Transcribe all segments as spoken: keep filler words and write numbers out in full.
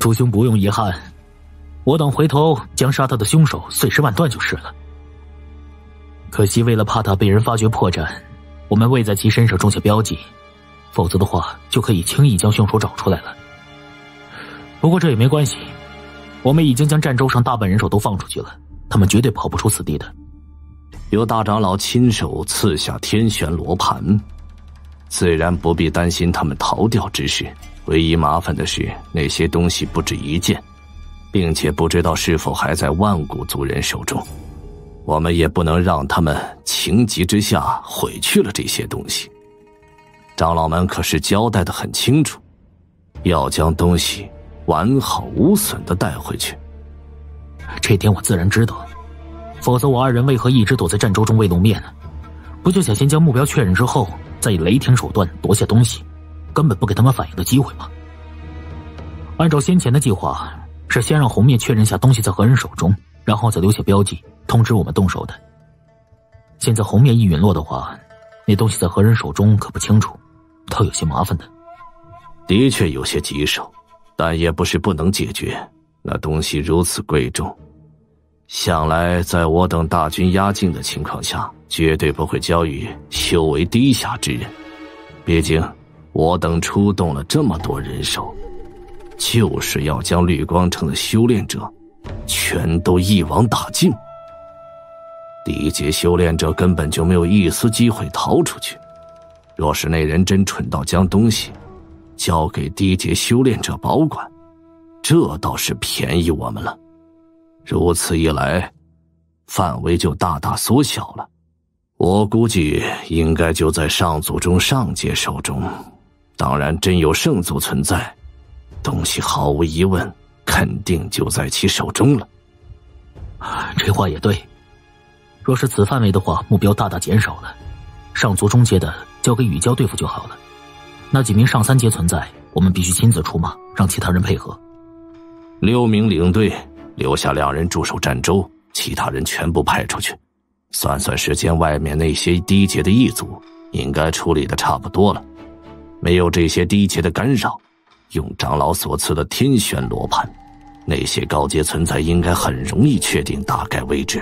主兄不用遗憾，我等回头将杀他的凶手碎尸万段就是了。可惜为了怕他被人发觉破绽，我们未在其身上种下标记，否则的话就可以轻易将凶手找出来了。不过这也没关系，我们已经将战州上大半人手都放出去了，他们绝对跑不出此地的。 有大长老亲手赐下天旋罗盘，自然不必担心他们逃掉之事。唯一麻烦的是，那些东西不止一件，并且不知道是否还在万古族人手中。我们也不能让他们情急之下毁去了这些东西。长老们可是交代得很清楚，要将东西完好无损地带回去。 这点我自然知道，否则我二人为何一直躲在战州中未露面呢？不就想先将目标确认之后，再以雷霆手段夺下东西，根本不给他们反应的机会吗？按照先前的计划，是先让红灭确认下东西在何人手中，然后再留下标记通知我们动手的。现在红灭一陨落的话，那东西在何人手中可不清楚，倒有些麻烦的。 的确有些棘手，但也不是不能解决。那东西如此贵重，想来在我等大军压境的情况下，绝对不会交予修为低下之人。毕竟我等出动了这么多人手，就是要将绿光城的修炼者全都一网打尽。第一阶修炼者根本就没有一丝机会逃出去。若是那人真蠢到将东西交给第一阶修炼者保管，这倒是便宜我们了。如此一来，范围就大大缩小了。我估计应该就在上族中上阶手中。当然真有圣族存在，东西毫无疑问肯定就在其手中了。 这话也对，若是此范围的话，目标大大减少了，上族中阶的交给雨蛟对付就好了。那几名上三阶存在，我们必须亲自出马，让其他人配合。 六名领队，留下两人驻守战州，其他人全部派出去。算算时间，外面那些低阶的异族应该处理的差不多了。没有这些低阶的干扰，用长老所赐的天旋罗盘，那些高阶存在应该很容易确定大概位置。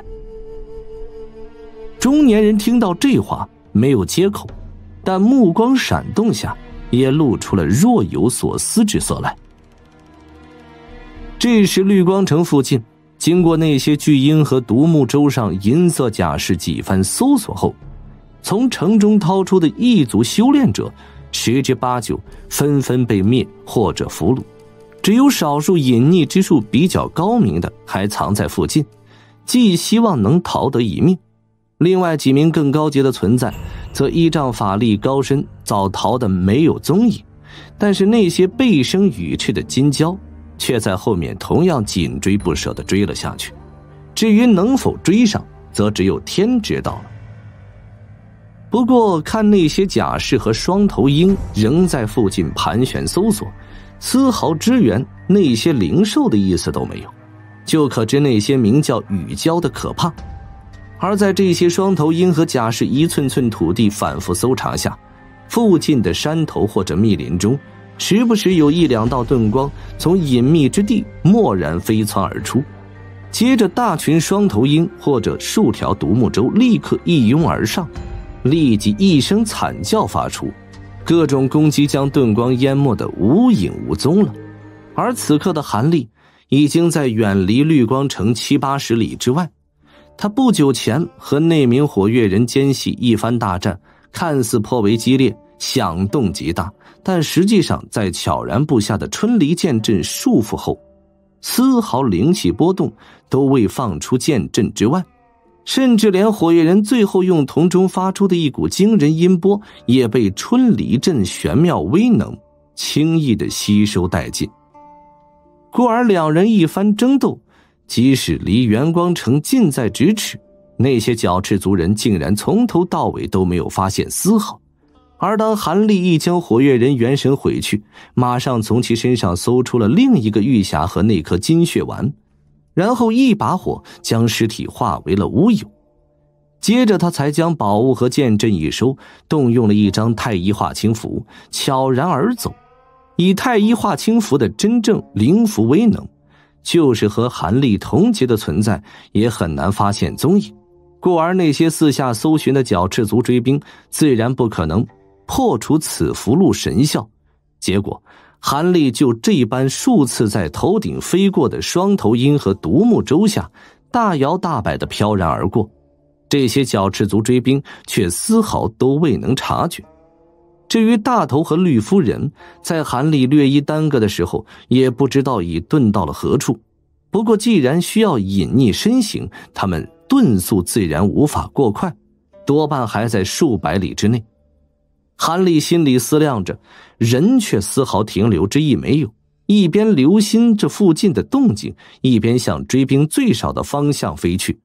中年人听到这话没有接口，但目光闪动下也露出了若有所思之色来。这时绿光城附近，经过那些巨鹰和独木舟上银色甲士几番搜索后，从城中掏出的异族修炼者十之八九纷纷被灭或者俘虏，只有少数隐匿之术比较高明的还藏在附近，寄希望能逃得一命。另外几名更高阶的存在则依仗法力高深，早逃得没有踪影。但是那些背生羽翅的金蛟却在后面同样紧追不舍地追了下去，至于能否追上，则只有天知道了。不过看那些甲士和双头鹰仍在附近盘旋搜索，丝毫支援那些灵兽的意思都没有，就可知那些名叫羽蛟的可怕。而在这些双头鹰和甲士一寸寸土地反复搜查下，附近的山头或者密林中时不时有一两道盾光从隐秘之地蓦然飞窜而出，接着大群双头鹰或者数条独木舟立刻一拥而上，立即一声惨叫发出，各种攻击将盾光淹没得无影无踪了。而此刻的韩立已经在远离绿光城七八十里之外，他不久前和那名火月人间隙一番大战，看似颇为激烈，响动极大，但实际上在悄然布下的春离剑阵束缚后，丝毫灵气波动都未放出剑阵之外，甚至连火月人最后用铜钟发出的一股惊人音波也被春离阵玄妙威能轻易地吸收殆尽。故而两人一番争斗，即使离元光城近在咫尺，那些角赤族人竟然从头到尾都没有发现丝毫。而当韩立一将火月人元神毁去，马上从其身上搜出了另一个玉匣和那颗金血丸，然后一把火将尸体化为了乌有。接着他才将宝物和剑阵一收，动用了一张太乙化清符，悄然而走。 以太一化清符的真正灵符威能，就是和韩立同级的存在也很难发现踪影，故而那些四下搜寻的角赤族追兵自然不可能破除此符箓神效。结果韩立就这般数次在头顶飞过的双头鹰和独木舟下大摇大摆地飘然而过，这些角赤族追兵却丝毫都未能察觉。至于大头和绿夫人，在韩立略一耽搁的时候，也不知道已遁到了何处。不过既然需要隐匿身形，他们遁速自然无法过快，多半还在数百里之内。韩立心里思量着，人却丝毫停留之意没有，一边留心这附近的动静，一边向追兵最少的方向飞去。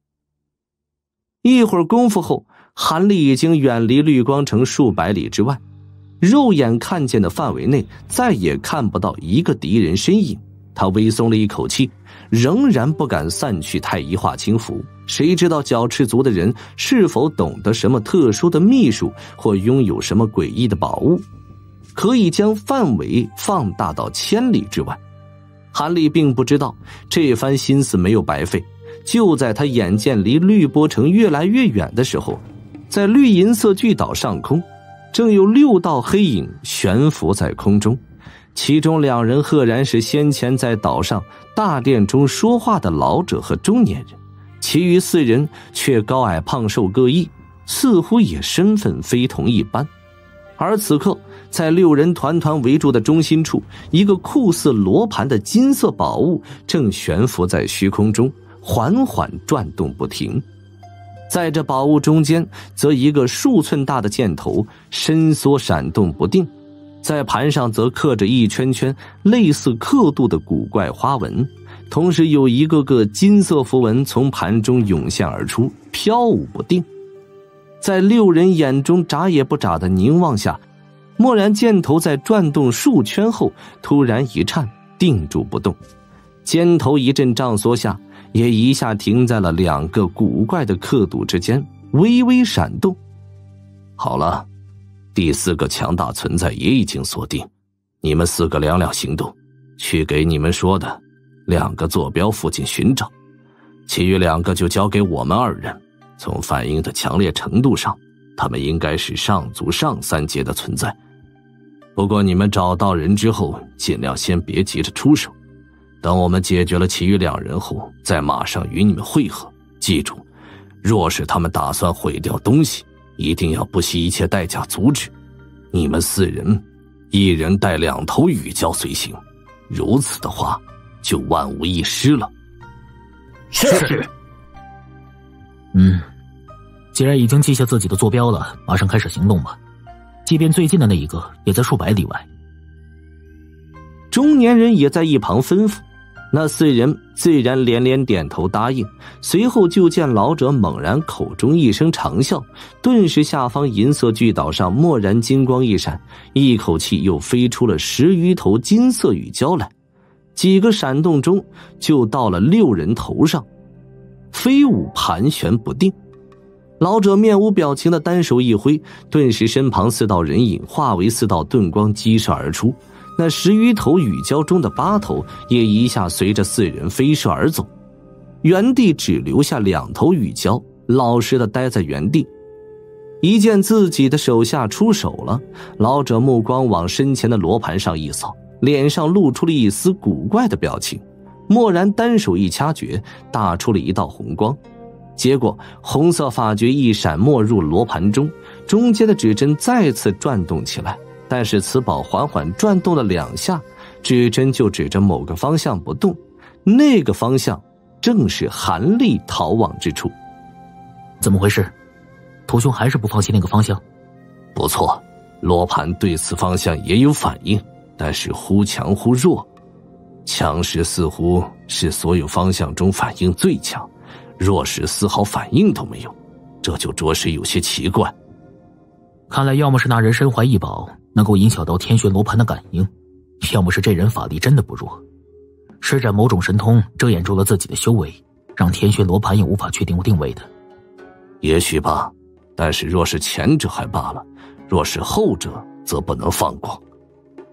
一会儿功夫后，韩立已经远离绿光城数百里之外，肉眼看见的范围内再也看不到一个敌人身影。他微松了一口气，仍然不敢散去太一化清符。谁知道角赤族的人是否懂得什么特殊的秘术，或拥有什么诡异的宝物，可以将范围放大到千里之外。韩立并不知道这番心思没有白费。就在他眼见离绿波城越来越远的时候，在绿银色巨岛上空，正有六道黑影悬浮在空中，其中两人赫然是先前在岛上大殿中说话的老者和中年人，其余四人却高矮胖瘦各异，似乎也身份非同一般。而此刻在六人团团围住的中心处，一个酷似罗盘的金色宝物正悬浮在虚空中，缓缓转动不停。在这宝物中间，则一个数寸大的箭头伸缩闪动不定，在盘上则刻着一圈圈类似刻度的古怪花纹，同时有一个个金色符文从盘中涌现而出，飘舞不定。在六人眼中眨也不眨的凝望下，蓦然箭头在转动数圈后突然一颤，定住不动。箭头一阵胀缩下，也一下停在了两个古怪的刻度之间，微微闪动。好了，第四个强大存在也已经锁定，你们四个两两行动，去给你们说的两个坐标附近寻找，其余两个就交给我们二人。从反应的强烈程度上，他们应该是上族上三阶的存在。不过你们找到人之后，尽量先别急着出手，等我们解决了其余两人后，再马上与你们会合。记住，若是他们打算毁掉东西，一定要不惜一切代价阻止。你们四人，一人带两头羽蛟随行，如此的话，就万无一失了。 是。是嗯，既然已经记下自己的坐标了，马上开始行动吧。即便最近的那一个也在数百里外。 中年人也在一旁吩咐，那四人自然连连点头答应。随后就见老者猛然口中一声长啸，顿时下方银色巨岛上蓦然金光一闪，一口气又飞出了十余头金色羽蛟来，几个闪动中就到了六人头上，飞舞盘旋不定。老者面无表情的单手一挥，顿时身旁四道人影化为四道遁光激射而出，那十余头羽蛟中的八头也一下随着四人飞射而走，原地只留下两头羽蛟老实的待在原地。一见自己的手下出手了，老者目光往身前的罗盘上一扫，脸上露出了一丝古怪的表情，蓦然单手一掐诀，打出了一道红光。结果红色法诀一闪没入罗盘中，中间的指针再次转动起来，但是此宝缓缓转动了两下，指针就指着某个方向不动，那个方向正是韩立逃往之处。 怎么回事？屠兄还是不放弃那个方向？ 不错，罗盘对此方向也有反应，但是忽强忽弱，强时似乎是所有方向中反应最强，若是丝毫反应都没有，这就着实有些奇怪。 看来要么是那人身怀异宝，能够影响到天旋罗盘的感应，要么是这人法力真的不弱，施展某种神通遮掩住了自己的修为，让天旋罗盘也无法确定定位的。 也许吧，但是若是前者还罢了，若是后者则不能放过。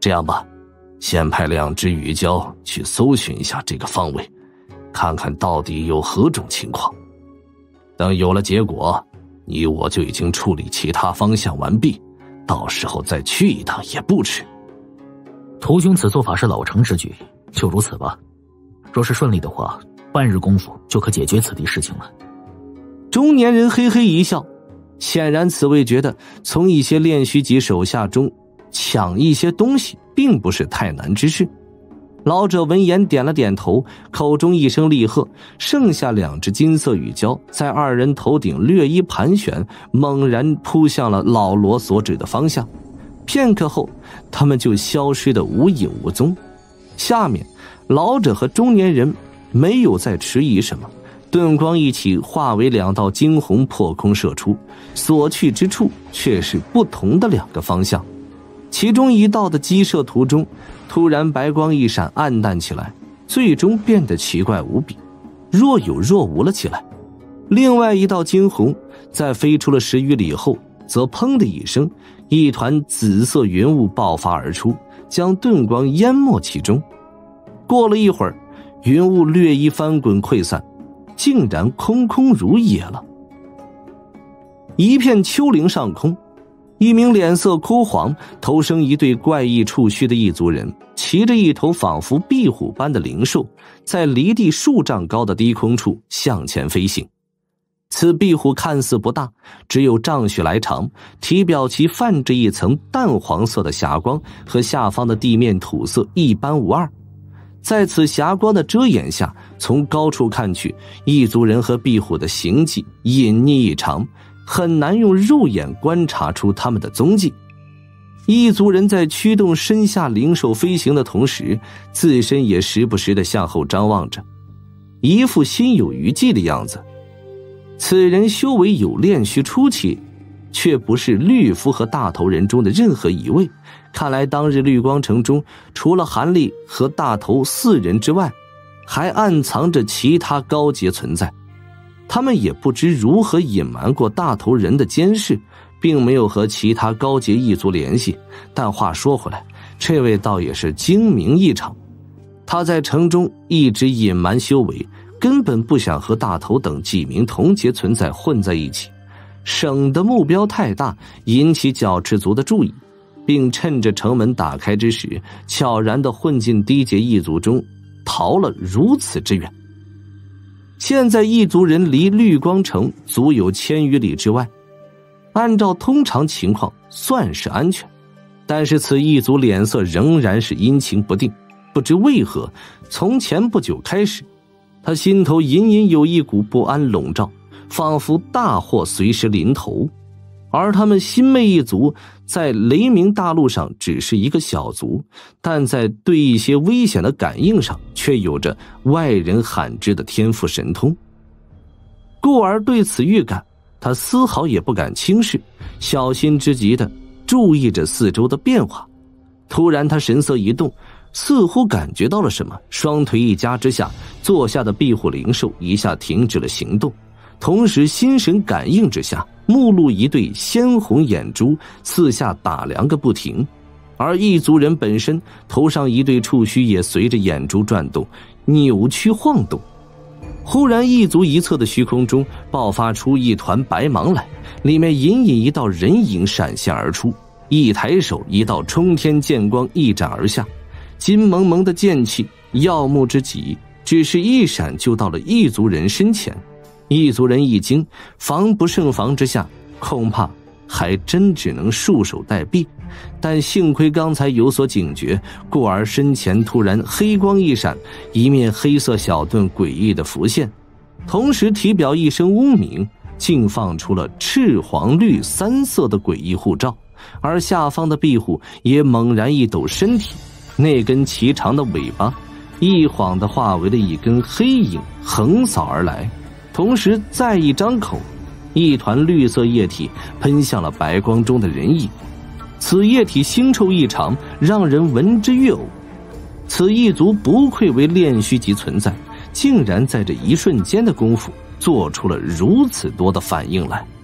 这样吧，先派两只羽蛟去搜寻一下这个方位，看看到底有何种情况。等有了结果，你我就已经处理其他方向完毕，到时候再去一趟也不迟。 屠兄此做法是老成之举，就如此吧。若是顺利的话，半日功夫就可解决此地事情了。 中年人嘿嘿一笑，显然此位觉得从一些炼虚级手下中抢一些东西并不是太难之事。老者闻言点了点头，口中一声厉喝，剩下两只金色羽蛟在二人头顶略一盘旋，猛然扑向了老罗所指的方向。片刻后，他们就消失得无影无踪。下面老者和中年人没有再迟疑什么，盾光一起化为两道惊鸿破空射出，所去之处却是不同的两个方向。其中一道的击射途中，突然白光一闪，暗淡起来，最终变得奇怪无比，若有若无了起来。另外一道惊鸿在飞出了十余里后，则砰的一声，一团紫色云雾爆发而出，将盾光淹没其中。过了一会儿，云雾略一翻滚溃散，竟然空空如也了。一片丘陵上空，一名脸色枯黄、头生一对怪异触须的异族人，骑着一头仿佛壁虎般的灵兽，在离地数丈高的低空处向前飞行。此壁虎看似不大，只有丈许来长，体表其泛着一层淡黄色的霞光，和下方的地面土色一般无二。在此霞光的遮掩下，从高处看去，异族人和壁虎的行迹隐匿异常，很难用肉眼观察出他们的踪迹。异族人在驱动身下灵兽飞行的同时，自身也时不时地向后张望着，一副心有余悸的样子。此人修为有炼虚初期，却不是绿夫和大头人中的任何一位。看来当日绿光城中，除了韩立和大头四人之外，还暗藏着其他高阶存在。他们也不知如何隐瞒过大头人的监视，并没有和其他高阶异族联系。但话说回来，这位倒也是精明异常。他在城中一直隐瞒修为，根本不想和大头等几名同阶存在混在一起，省的目标太大，引起角赤族的注意，并趁着城门打开之时，悄然地混进低阶异族中，逃了如此之远。现在异族人离绿光城足有千余里之外，按照通常情况算是安全，但是此异族脸色仍然是阴晴不定。不知为何，从前不久开始，他心头隐隐有一股不安笼罩，仿佛大祸随时临头。而他们新魅一族在雷鸣大陆上只是一个小族，但在对一些危险的感应上却有着外人罕知的天赋神通，故而对此预感他丝毫也不敢轻视，小心之极的注意着四周的变化。突然他神色一动，似乎感觉到了什么，双腿一夹之下，坐下的壁虎灵兽一下停止了行动，同时心神感应之下，目露一对鲜红眼珠，四下打量个不停。而异族人本身头上一对触须也随着眼珠转动，扭曲晃动。忽然异族一侧的虚空中爆发出一团白芒来，里面隐隐一道人影闪现而出，一抬手，一道冲天剑光一斩而下，金蒙蒙的剑气耀目之极，只是一闪就到了异族人身前。异族人一惊，防不胜防之下，恐怕还真只能束手待毙。但幸亏刚才有所警觉，故而身前突然黑光一闪，一面黑色小盾诡异的浮现，同时体表一声嗡鸣，竟放出了赤黄绿三色的诡异护罩。而下方的壁虎也猛然一抖身体，那根颀长的尾巴一晃地化为了一根黑影，横扫而来。同时再一张口，一团绿色液体喷向了白光中的人影。此液体腥臭异常，让人闻之悦呕。此异族不愧为炼虚级存在，竟然在这一瞬间的功夫做出了如此多的反应来。